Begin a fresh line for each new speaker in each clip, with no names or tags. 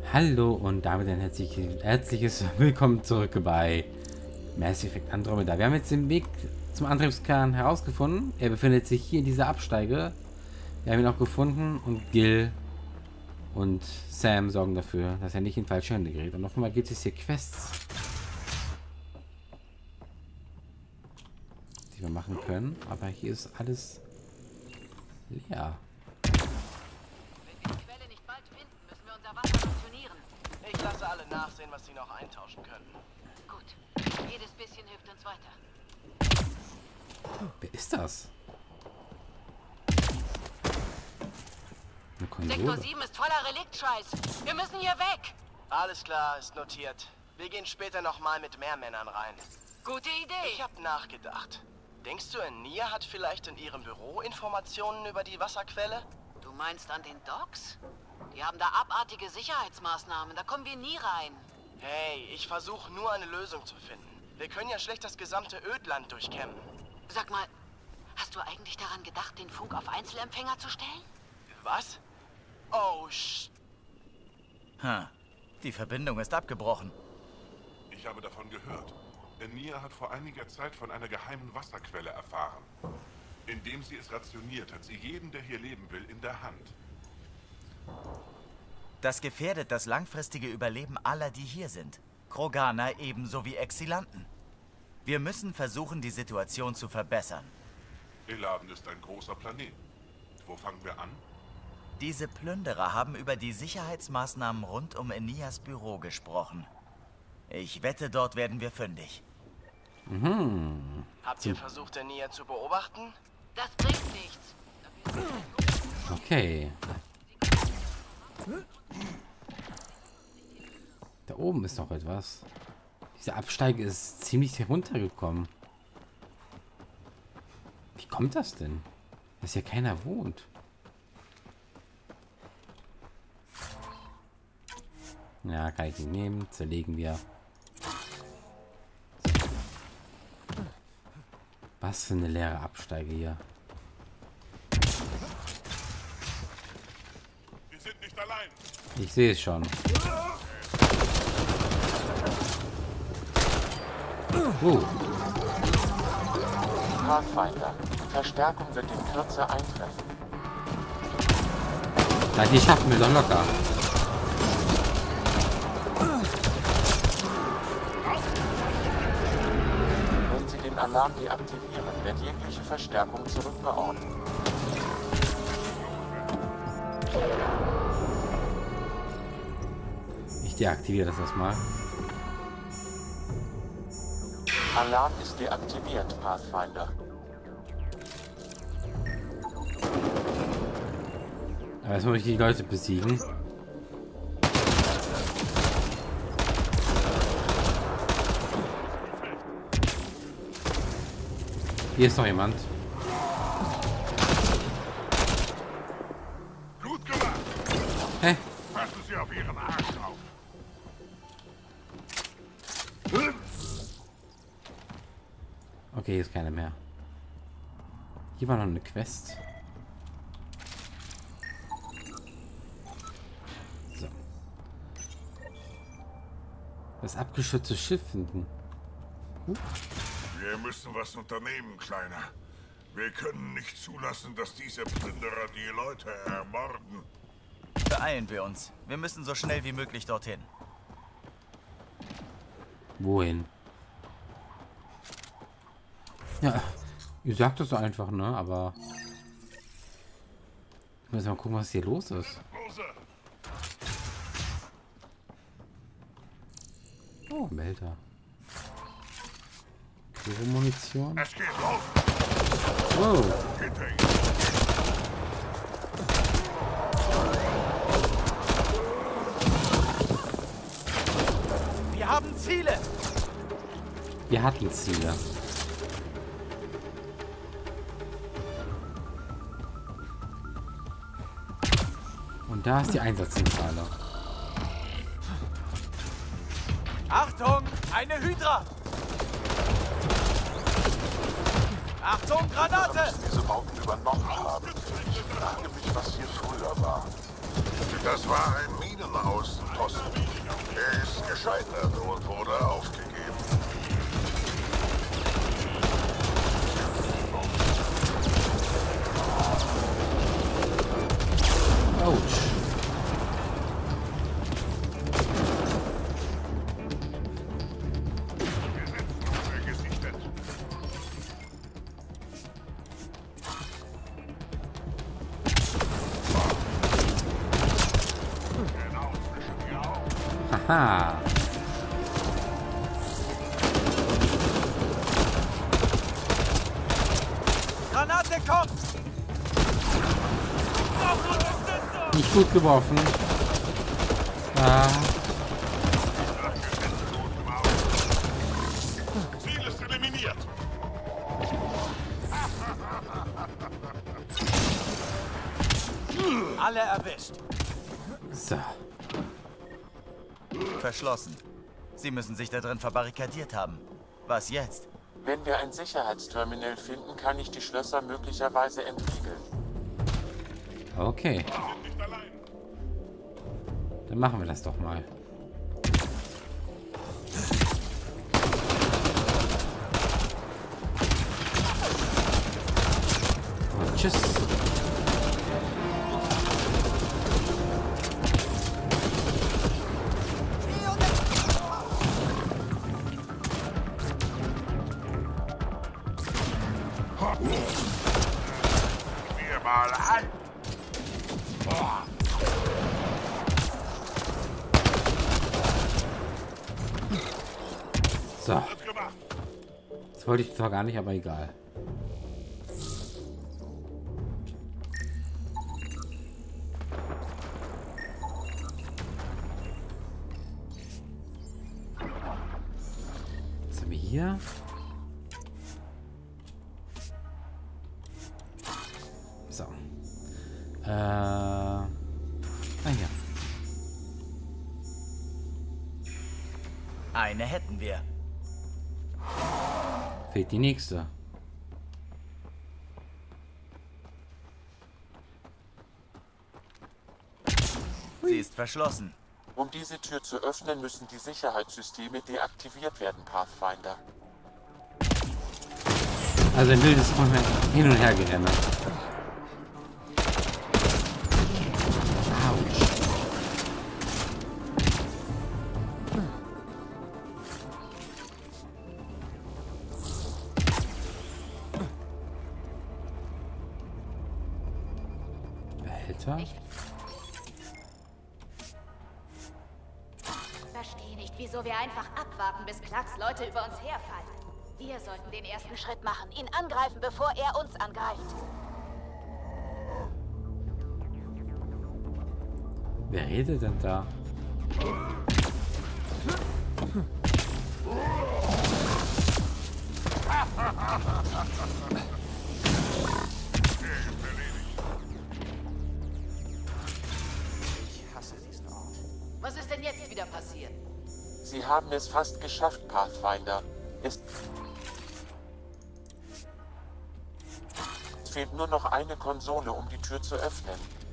Hallo und damit ein herzliches Willkommen zurück bei Mass Effect Andromeda. Wir haben jetzt den Weg zum Antriebskern herausgefunden. Er befindet sich hier in dieser Absteige. Wir haben ihn auch gefunden und Gil und Sam sorgen dafür, dass er nicht in falsche Hände gerät. Und noch einmal gibt es hier Quests, die wir machen können. Aber hier ist alles leer.
Ich lasse alle nachsehen, was sie noch eintauschen können.
Gut. Jedes bisschen hilft uns weiter.
Wer ist das? Eine Konsole.
Sektor 7 ist voller Reliktscheiß. Wir müssen hier weg.
Alles klar, ist notiert. Wir gehen später nochmal mit mehr Männern rein.
Gute Idee.
Ich habe nachgedacht. Denkst du, Nia hat vielleicht in ihrem Büro Informationen über die Wasserquelle?
Du meinst an den Docks? Die haben da abartige Sicherheitsmaßnahmen. Da kommen wir nie rein.
Hey, ich versuche nur eine Lösung zu finden. Wir können ja schlecht das gesamte Ödland durchkämmen.
Sag mal, hast du eigentlich daran gedacht, den Funk auf Einzelempfänger zu stellen?
Was? Oh,
Die Verbindung ist abgebrochen.
Ich habe davon gehört. Nia hat vor einiger Zeit von einer geheimen Wasserquelle erfahren. Indem sie es rationiert, hat sie jeden, der hier leben will, in der Hand.
Das gefährdet das langfristige Überleben aller, die hier sind. Kroganer ebenso wie Exilanten. Wir müssen versuchen, die Situation zu verbessern.
Eladen ist ein großer Planet. Wo fangen wir an?
Diese Plünderer haben über die Sicherheitsmaßnahmen rund um Enias Büro gesprochen. Ich wette, dort werden wir fündig.
Habt ihr versucht, Nia zu beobachten?
Das bringt nichts.
Okay. Da oben ist noch etwas. Diese Absteige ist ziemlich heruntergekommen. Wie kommt das denn? Dass hier keiner wohnt. Ja, kann ich ihn nehmen. Zerlegen wir. Was für eine leere Absteige hier.
Wir sind nicht allein.
Ich sehe es schon.
Pathfinder. Verstärkung wird in Kürze eintreffen.
Ja, die schaffen wir doch locker.
Wenn Sie den Alarm deaktivieren, wird jegliche Verstärkung zurückbeordnet.
Ich deaktiviere das erstmal.
Alarm ist deaktiviert, Pathfinder.
Aber jetzt muss ich die Leute besiegen. Hier ist noch jemand.
Gut gemacht.
Hä?
Passen Sie auf Ihren Arsch auf.
Okay, hier ist keiner mehr. Hier war noch eine Quest. So. Das abgestürzte Schiff finden.
Wir müssen was unternehmen, Kleiner. Wir können nicht zulassen, dass diese Plünderer die Leute ermorden.
Beeilen wir uns. Wir müssen so schnell wie möglich dorthin.
Wohin? Ja, ihr sagt das so einfach, ne? Aber ich muss mal gucken, was hier los ist.
Lose!
Oh, Melder. Munition.
Es geht los!
Oh,
Hinter Ihnen!
Wir haben Ziele!
wir hatten Ziele. Und da ist die Einsatzzentrale.
Achtung! Eine Hydra! Achtung, Granate!
Diese Bauten übernommen haben. Ich frage mich, was hier früher war. Das war ein Minenort.
Außenposten. Er ist gescheitert und wurde aufgegeben.
Autsch. Haha.
Granate kommt!
Nicht gut geworfen. Ah.
Ziel ist eliminiert.
Alle erwischt.
So.
Verschlossen. Sie müssen sich da drin verbarrikadiert haben. Was jetzt?
Wenn wir ein Sicherheitsterminal finden, kann ich die Schlösser möglicherweise entriegeln.
Okay.
Nicht allein.
Dann machen wir das doch mal. Und tschüss.
Wir mal an.
So.
Wird gemacht.
Das wollte ich zwar gar nicht, aber egal. Was haben wir hier? So. Ah, hier.
Eine hätten wir.
Fehlt die nächste.
Sie ist verschlossen.
Um diese Tür zu öffnen, müssen die Sicherheitssysteme deaktiviert werden, Pathfinder.
Also ein wildes Hin- und Hergerenne. Autsch. Behälter?
Ich verstehe nicht, wieso wir einfach abwarten, bis Klacks Leute über uns herfallen. Wir sollten den ersten Schritt machen, ihn angreifen, bevor er uns angreift.
Wer redet denn da?
Was ist denn jetzt wieder passiert?
Sie haben es fast geschafft, Pathfinder. Es fehlt nur noch eine Konsole, um die Tür zu öffnen.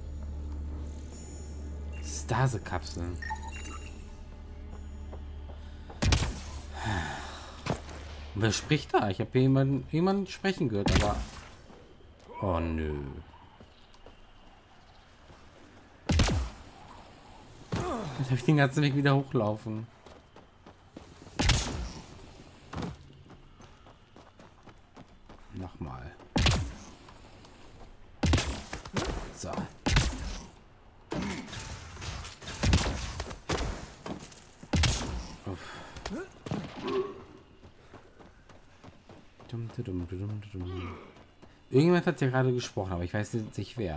Stase-Kapseln. Wer spricht da? Ich habe jemanden sprechen gehört, aber... Oh, nö. Jetzt habe ich den ganzen Weg wieder hochlaufen. Nochmal. So. Uff. Irgendjemand hat ja gerade gesprochen, aber ich weiß nicht wer.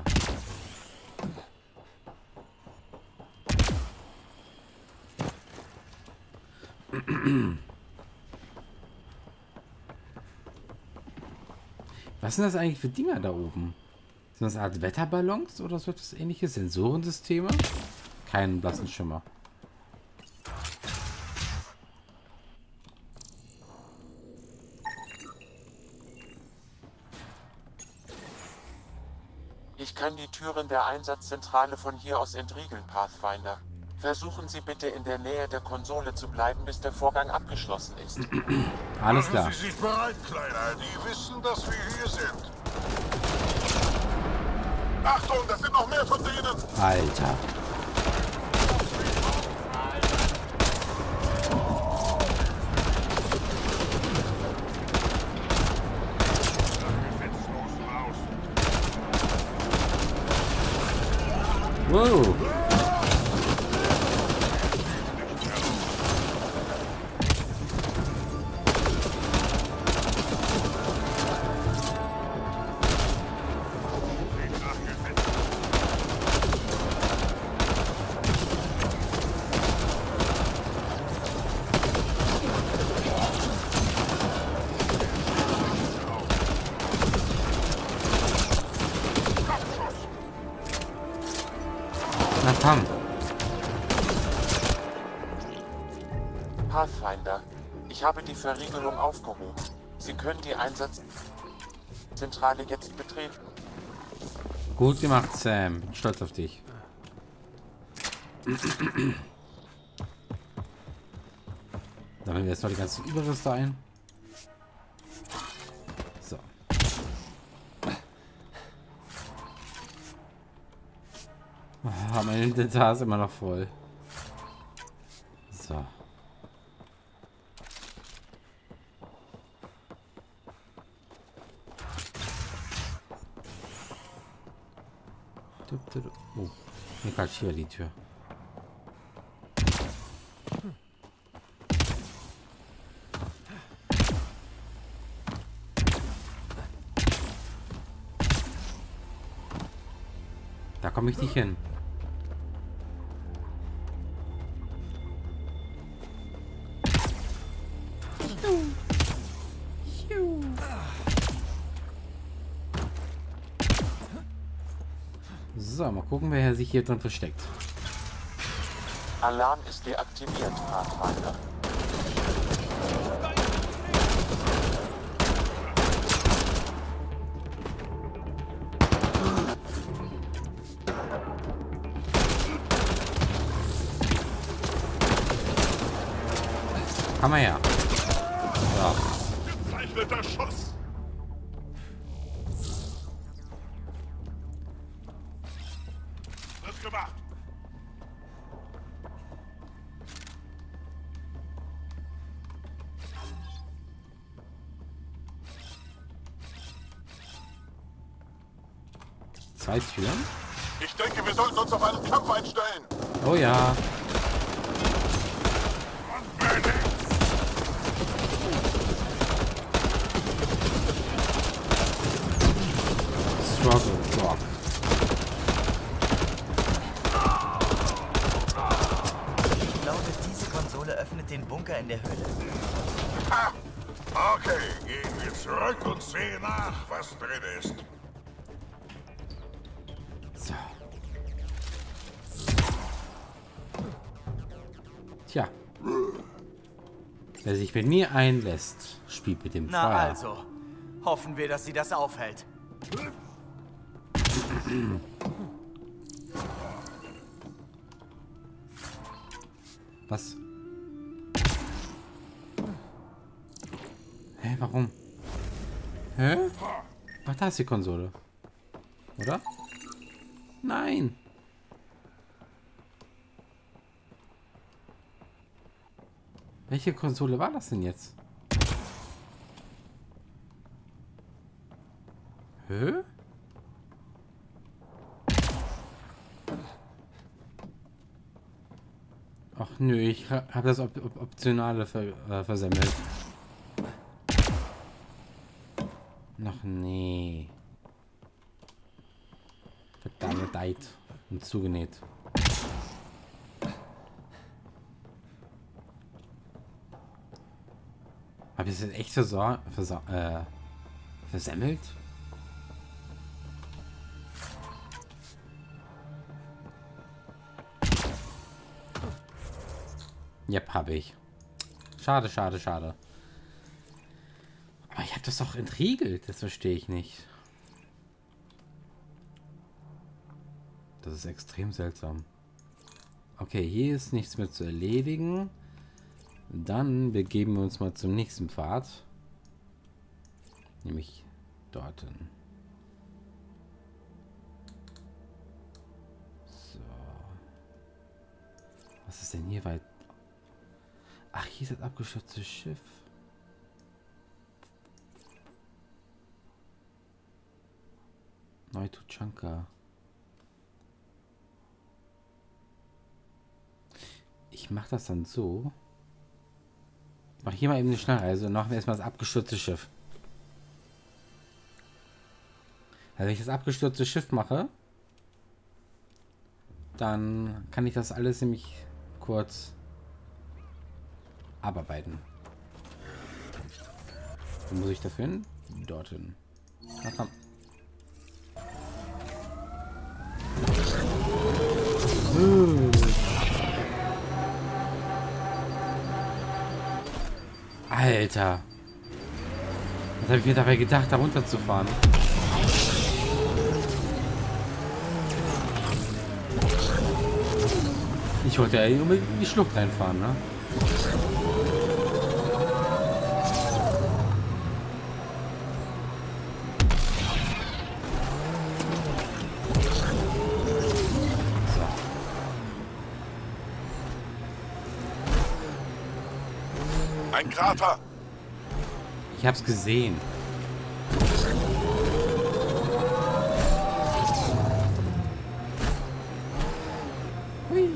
Was sind das eigentlich für Dinger da oben? Sind das eine Art Wetterballons oder so etwas ähnliches? Sensorensysteme? Keinen blassen Schimmer.
Ich kann die Türen der Einsatzzentrale von hier aus entriegeln, Pathfinder. Versuchen Sie bitte in der Nähe der Konsole zu bleiben, bis der Vorgang abgeschlossen ist.
Alles klar.
Machen Sie sich bereit, Kleiner. Die wissen, dass wir hier sind. Achtung, das sind noch mehr von denen.
Alter. Wow. Na komm.
Pathfinder, ich habe die Verriegelung aufgehoben. Sie können die Einsatzzentrale jetzt betreten.
Gut gemacht, Sam. Bin stolz auf dich. Sammeln wir jetzt noch die ganzen Überreste ein. So. Oh, mein Inventar ist immer noch voll. So. Oh, hier kann hier die Tür. Da komme ich nicht hin. So, mal gucken, wer sich hier drin versteckt.
Alarm ist deaktiviert, Pathfinder.
Komm mal her. So.
Gezeichneter Schuss. Wird gemacht.
Zwei Türen.
Ich denke, wir sollten uns auf einen Kampf einstellen.
Oh ja. Struggle Rock.
Ich glaube, diese Konsole öffnet den Bunker in der Höhle.
Ah, okay, gehen wir zurück und sehen nach, was drin ist.
So. Tja. Wer sich mit mir einlässt, spielt mit dem
Na
Feuer.
also, hoffen wir, dass sie das aufhält.
Was? Hä, warum? Hä? Ach, da ist die Konsole. Oder? Nein. Welche Konsole war das denn jetzt? Hä? Ach nö, ich habe das Optionale versemmelt. Ach nee. Verdammt deit und zugenäht. Habe ich das jetzt echt versemmelt? Yep, habe ich. Schade, schade, schade. Aber ich habe das doch entriegelt. Das verstehe ich nicht. Das ist extrem seltsam. Okay, hier ist nichts mehr zu erledigen. Dann begeben wir uns mal zum nächsten Pfad. Nämlich dorthin. So. Was ist denn hier weit? Ach, hier ist das abgestürzte Schiff. Neutuchanka. Ich mache das dann so. Ich mache hier mal eben eine Schnellreise und machen wir erstmal das abgestürzte Schiff. Also wenn ich das abgestürzte Schiff mache, dann kann ich das alles nämlich kurz abarbeiten. Wo muss ich dafür hin? Dorthin. Na komm. Alter. Was habe ich mir dabei gedacht, da runterzufahren? Ich wollte ja unbedingt in die Schlucht reinfahren, ne?
Ein Krater!
Ich hab's gesehen. Hui.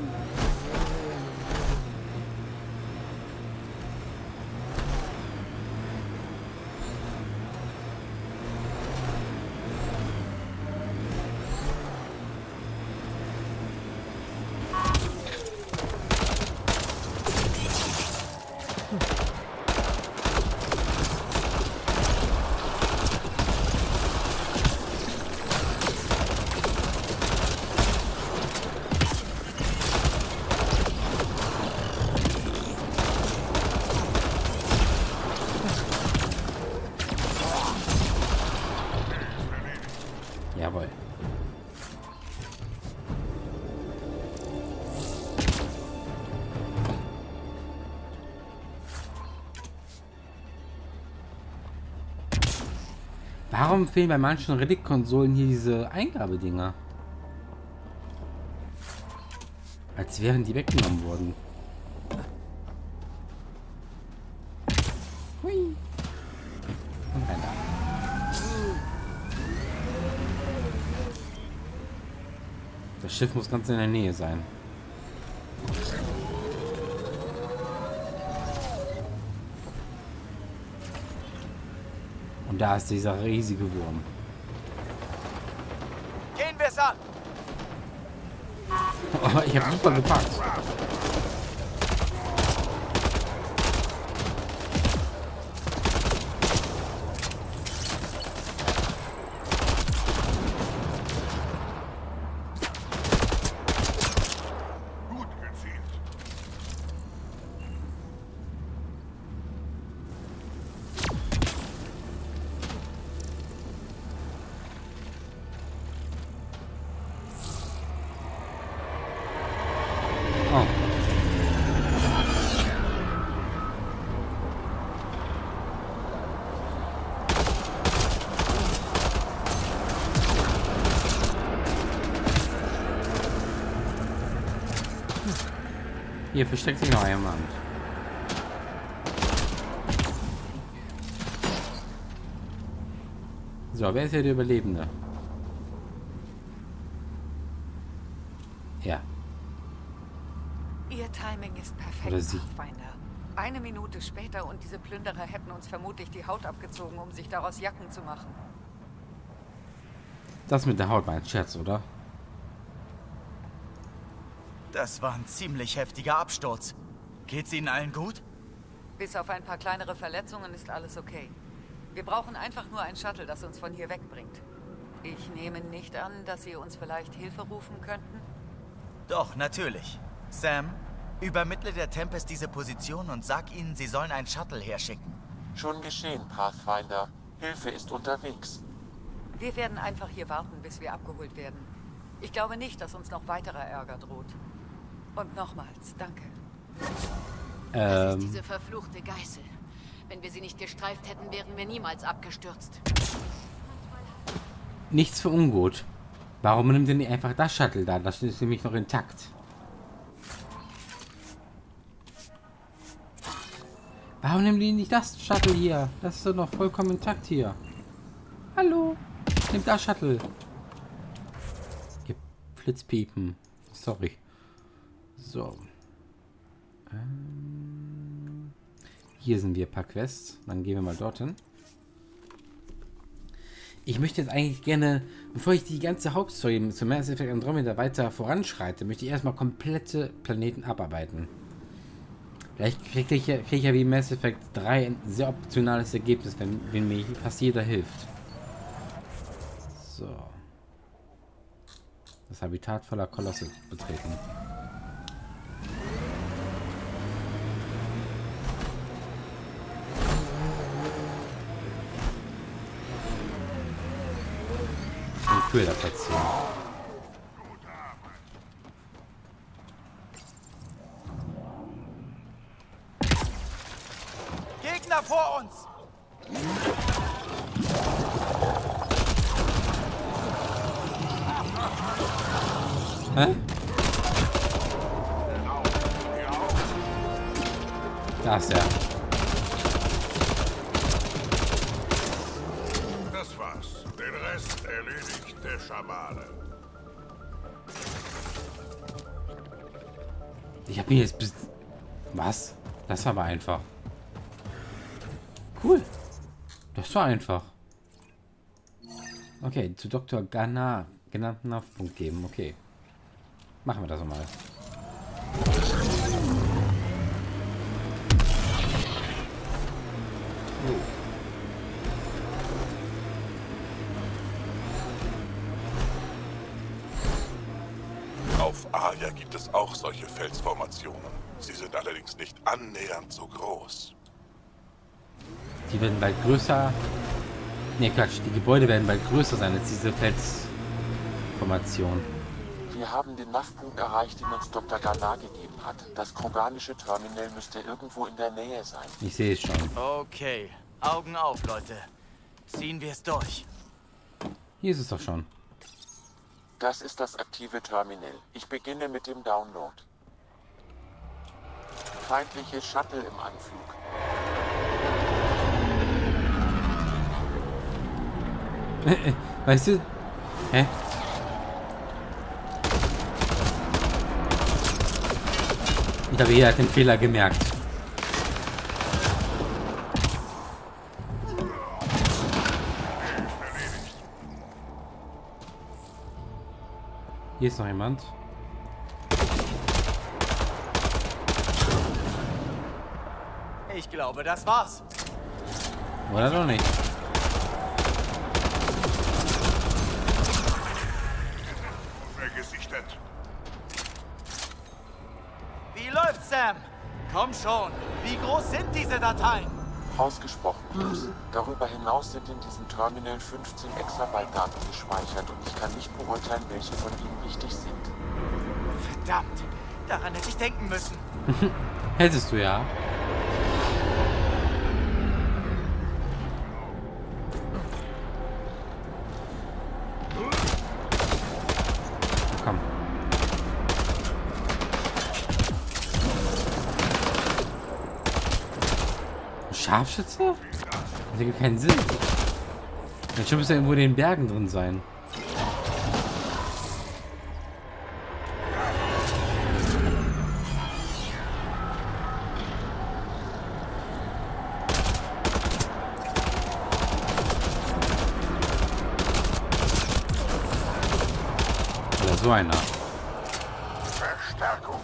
Jawohl. Warum fehlen bei manchen Relikt-Konsolen hier diese Eingabedinger? Als wären die weggenommen worden. Hui. Und rein da. Das Schiff muss ganz in der Nähe sein. Und da ist dieser riesige Wurm.
Gehen wir es an!
Oh, ich habe super gepackt.
Gut gezielt.
Oh. Hier versteckt sich noch jemand. So, wer ist hier der Überlebende? Ja.
Ihr Timing ist perfekt,
Oder sie.
Pathfinder. Eine Minute später und diese Plünderer hätten uns vermutlich die Haut abgezogen, um sich daraus Jacken zu machen.
Das mit der Haut war ein Scherz, oder?
Das war ein ziemlich heftiger Absturz. Geht's Ihnen allen gut?
Bis auf ein paar kleinere Verletzungen ist alles okay. Wir brauchen einfach nur ein Shuttle, das uns von hier wegbringt. Ich nehme nicht an, dass Sie uns vielleicht Hilfe rufen könnten?
Doch, natürlich. Sam, übermittle der Tempest diese Position und sag ihnen, sie sollen ein Shuttle herschicken.
Schon geschehen, Pathfinder. Hilfe ist unterwegs.
Wir werden einfach hier warten, bis wir abgeholt werden. Ich glaube nicht, dass uns noch weiterer Ärger droht. Und nochmals, danke.
Das ist diese verfluchte Geißel. Wenn wir sie nicht gestreift hätten, wären wir niemals abgestürzt.
Nichts für ungut. Warum nimmt ihr nicht einfach das Shuttle da? Das ist nämlich noch intakt. Warum nehmen die nicht das Shuttle hier? Das ist doch noch vollkommen intakt hier. Hallo? Nehmt das Shuttle. Ihr Flitzpiepen. Sorry. So. Hier sind wir ein paar Quests. Dann gehen wir mal dorthin. Ich möchte jetzt eigentlich gerne, bevor ich die ganze Hauptstory zu Mass Effect Andromeda weiter voranschreite, möchte ich erstmal komplette Planeten abarbeiten. Vielleicht kriege ich ja wie Mass Effect 3 ein sehr optionales Ergebnis, wenn mir fast jeder hilft. So. Das Habitat voller Kolosse betreten. Köder platzieren.
Gegner vor uns!
Hä? Da ist er.
Das war's. Den Rest erledigt der Schamane.
Ich habe ihn jetzt bis... Was? Das war aber einfach. Cool. Das war einfach. Okay, zu Dr. Gana genannten Punkt geben. Okay. Machen wir das mal.
Auf Aja gibt es auch solche Felsformationen. Sie sind allerdings nicht annähernd so groß.
Die werden bald größer. Ne, Quatsch. Die Gebäude werden bald größer sein als diese Felsformation.
Wir haben den NAV-Punkt erreicht, den uns Dr. Gana gegeben hat. Das kroganische Terminal müsste irgendwo in der Nähe sein.
Ich sehe es schon.
Okay, Augen auf, Leute. Ziehen wir es durch.
Hier ist es doch schon.
Das ist das aktive Terminal. Ich beginne mit dem Download. Feindliche Shuttle im Anflug.
Weißt du? Hä? Ich glaube, jeder hat den Fehler gemerkt. Hier ist noch jemand.
Ich glaube, das war's.
Oder doch nicht?
Gesichtet.
Wie läuft's, Sam? Komm schon. Wie groß sind diese Dateien?
Ausgesprochen groß. Darüber hinaus sind in diesem Terminal 15 Exabyte Daten gespeichert und ich kann nicht beurteilen, welche von ihnen wichtig sind.
Verdammt. Daran hätte ich denken müssen.
Hättest du ja. Komm. Scharfschütze? Das ergibt keinen Sinn. Dann schon müsste er irgendwo in den Bergen drin sein. Oder so einer.
Verstärkung.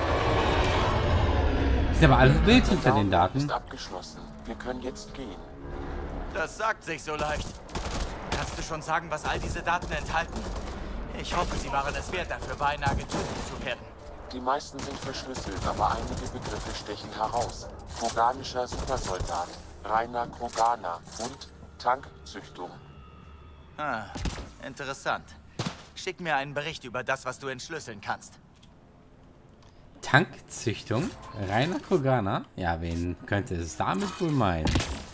Die sind aber alle wild hinter den Daten.
Ist abgeschlossen. Wir können jetzt gehen.
Das sagt sich so leicht. Kannst du schon sagen, was all diese Daten enthalten? Ich hoffe, sie waren es wert, dafür beinahe getötet zu werden.
Die meisten sind verschlüsselt, aber einige Begriffe stechen heraus. Kroganischer Supersoldat, reiner Kroganer und Tankzüchtung.
Ah, interessant. Schick mir einen Bericht über das, was du entschlüsseln kannst.
Tankzüchtung. Rainer Kroganer. Ja, wen könnte es damit wohl meinen?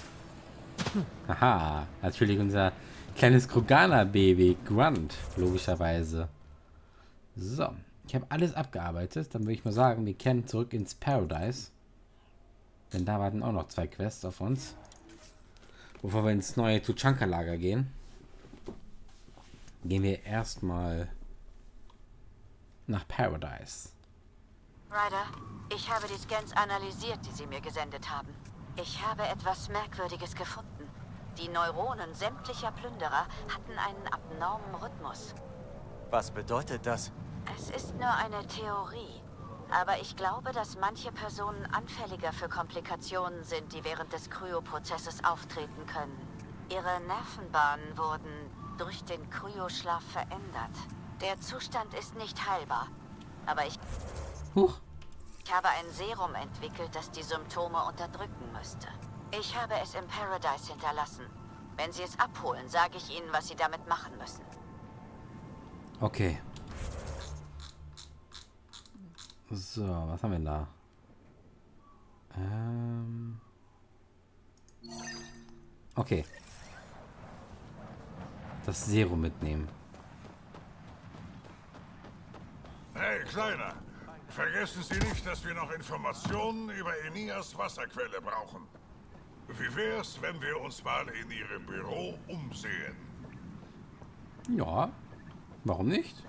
Haha, natürlich unser kleines Kroganer-Baby Grunt, logischerweise. So, ich habe alles abgearbeitet. Dann würde ich mal sagen, wir kehren zurück ins Paradise. Denn da warten auch noch 2 Quests auf uns. Bevor wir ins neue Tuchanka-Lager gehen, gehen wir erstmal nach Paradise.
Ryder, ich habe die Scans analysiert, die Sie mir gesendet haben. Ich habe etwas Merkwürdiges gefunden. Die Neuronen sämtlicher Plünderer hatten einen abnormen Rhythmus.
Was bedeutet das?
Es ist nur eine Theorie. Aber ich glaube, dass manche Personen anfälliger für Komplikationen sind, die während des Kryoprozesses auftreten können. Ihre Nervenbahnen wurden durch den Kryoschlaf verändert. Der Zustand ist nicht heilbar. Aber ich habe ein Serum entwickelt, das die Symptome unterdrücken müsste. Ich habe es im Paradise hinterlassen. Wenn Sie es abholen, sage ich Ihnen, was Sie damit machen müssen.
Okay. So, was haben wir da? Okay. Das Serum mitnehmen.
Hey, Kleiner. Vergessen Sie nicht, dass wir noch Informationen über Enias Wasserquelle brauchen. Wie wär's, wenn wir uns mal in Ihrem Büro umsehen?
Ja, warum nicht?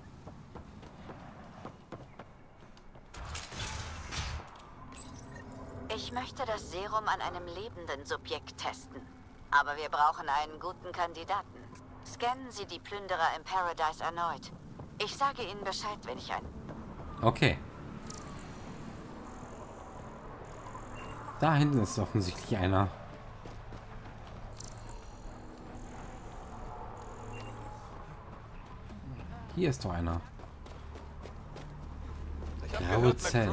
Ich möchte das Serum an einem lebenden Subjekt testen. Aber wir brauchen einen guten Kandidaten. Scannen Sie die Plünderer im Paradise erneut. Ich sage Ihnen Bescheid, wenn ich einen...
Okay. Da hinten ist offensichtlich einer. Hier ist doch einer. Graue Zellen.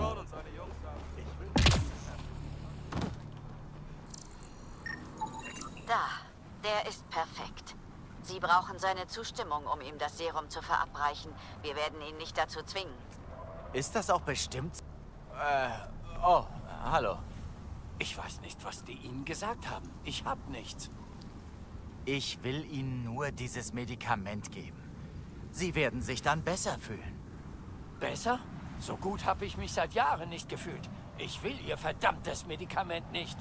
Da, der ist perfekt. Sie brauchen seine Zustimmung, um ihm das Serum zu verabreichen. Wir werden ihn nicht dazu zwingen.
Ist das auch bestimmt? Oh, hallo.
Ich weiß nicht, was die Ihnen gesagt haben. Ich hab nichts.
Ich will Ihnen nur dieses Medikament geben. Sie werden sich dann besser fühlen.
Besser? So gut habe ich mich seit Jahren nicht gefühlt. Ich will Ihr verdammtes Medikament nicht.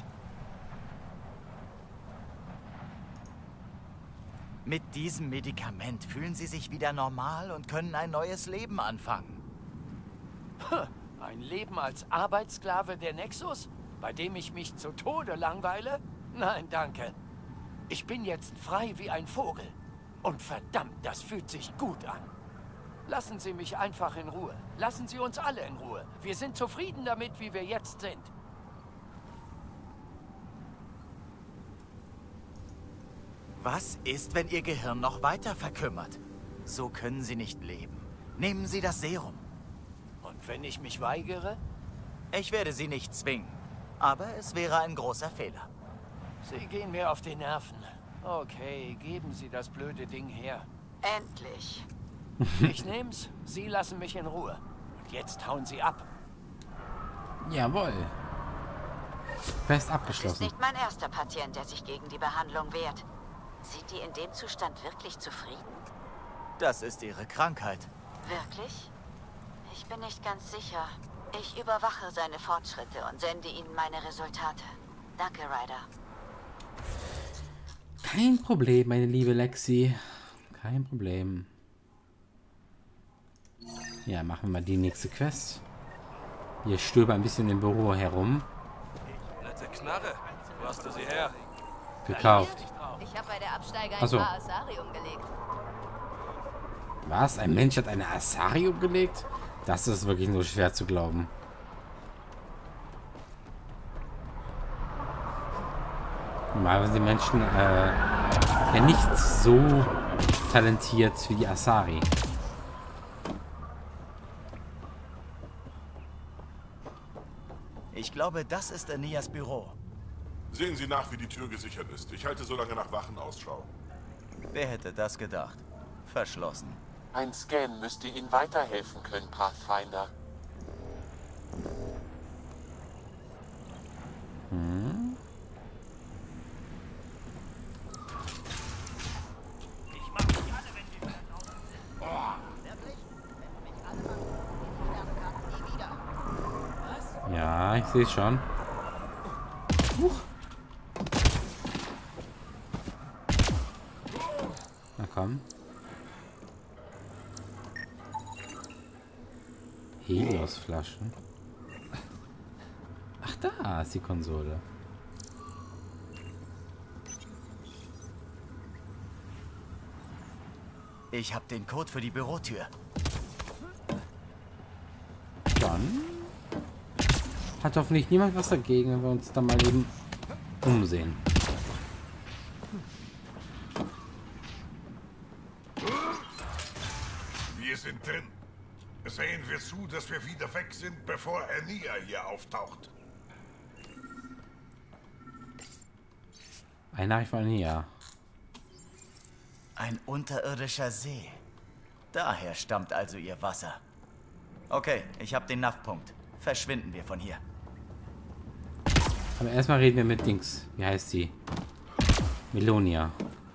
Mit diesem Medikament fühlen Sie sich wieder normal und können ein neues Leben anfangen.
Ein Leben als Arbeitssklave der Nexus? Bei dem ich mich zu Tode langweile? Nein, danke. Ich bin jetzt frei wie ein Vogel. Und verdammt, das fühlt sich gut an. Lassen Sie mich einfach in Ruhe. Lassen Sie uns alle in Ruhe. Wir sind zufrieden damit, wie wir jetzt sind.
Was ist, wenn Ihr Gehirn noch weiter verkümmert? So können Sie nicht leben. Nehmen Sie das Serum.
Und wenn ich mich weigere?
Ich werde Sie nicht zwingen. Aber es wäre ein großer Fehler.
Sie gehen mir auf die Nerven. Okay, geben Sie das blöde Ding her.
Endlich.
Ich nehm's. Sie lassen mich in Ruhe. Und jetzt hauen Sie ab.
Jawohl. Fest
Das ist
abgeschlossen.
nicht mein erster Patient, der sich gegen die Behandlung wehrt. Sind die in dem Zustand wirklich zufrieden?
Das ist Ihre Krankheit.
Wirklich? Ich bin nicht ganz sicher. Ich überwache seine Fortschritte und sende Ihnen meine Resultate. Danke, Ryder.
Kein Problem, meine liebe Lexi. Kein Problem. Ja, machen wir mal die nächste Quest. Wir stöbern ein bisschen im Büro herum.
Nette Knarre. Wo hast du sie her?
Gekauft.
Ich habe bei der Absteiger
Ach so.
ein paar Asari umgelegt.
Was? Ein Mensch hat eine Asari umgelegt? Das ist wirklich nur schwer zu glauben. Normalerweise sind die Menschen ja nicht so talentiert wie die Asari.
Ich glaube, das ist Enias Büro.
Sehen Sie nach, wie die Tür gesichert ist. Ich halte so lange nach Wachen Ausschau.
Wer hätte das gedacht? Verschlossen.
Ein Scan müsste Ihnen weiterhelfen können, Pathfinder.
Ja, ich sehe es schon. Na komm. Helios-Flaschen. Ach, da ist die Konsole.
Ich habe den Code für die Bürotür.
Dann hat hoffentlich niemand was dagegen, wenn wir uns da mal eben umsehen.
Wir sind drin. Sehen wir zu, dass wir wieder weg sind, bevor Enia hier auftaucht.
Eine Nachricht von hier.
Ein unterirdischer See. Daher stammt also ihr Wasser. Okay, ich habe den NAV-Punkt. Verschwinden wir von hier.
Aber erstmal reden wir mit Dings. Wie heißt sie? Melonia.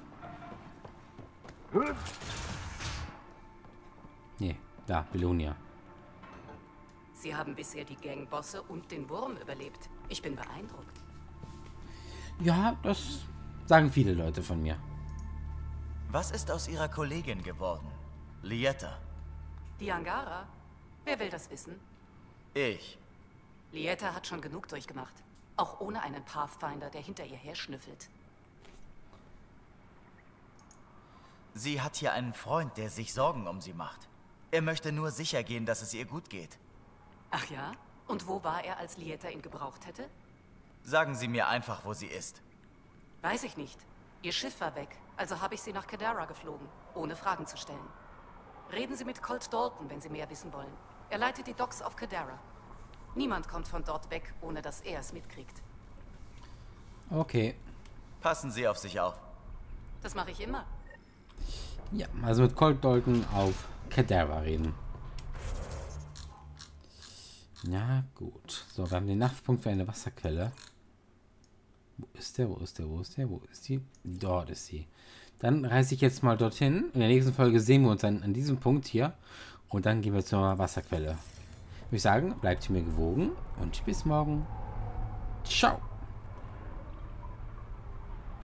Nee, da, Melonia.
Sie haben bisher die Gangbosse und den Wurm überlebt. Ich bin beeindruckt.
Ja, das sagen viele Leute von mir.
Was ist aus ihrer Kollegin geworden? Lieta.
Die Angara? Wer will das wissen?
Ich.
Lieta hat schon genug durchgemacht. Auch ohne einen Pathfinder, der hinter ihr her schnüffelt.
Sie hat hier einen Freund, der sich Sorgen um sie macht. Er möchte nur sicher gehen, dass es ihr gut geht.
Ach ja? Und wo war er, als Lieta ihn gebraucht hätte?
Sagen Sie mir einfach, wo sie ist.
Weiß ich nicht. Ihr Schiff war weg, also habe ich sie nach Kadara geflogen, ohne Fragen zu stellen. Reden Sie mit Colt Dalton, wenn Sie mehr wissen wollen. Er leitet die Docks auf Kadara. Niemand kommt von dort weg, ohne dass er es mitkriegt.
Okay.
Passen Sie auf sich auf.
Das mache ich immer.
Ja, also mit Colt Dalton auf Kadara reden. Ja, gut. So, wir haben den Nachtpunkt für eine Wasserquelle. Wo ist der? Wo ist der? Wo ist der? Wo ist die? Dort ist sie. Dann reise ich jetzt mal dorthin. In der nächsten Folge sehen wir uns dann an diesem Punkt hier. Und dann gehen wir zur Wasserquelle. Ich würde sagen, bleibt mir gewogen und bis morgen. Ciao.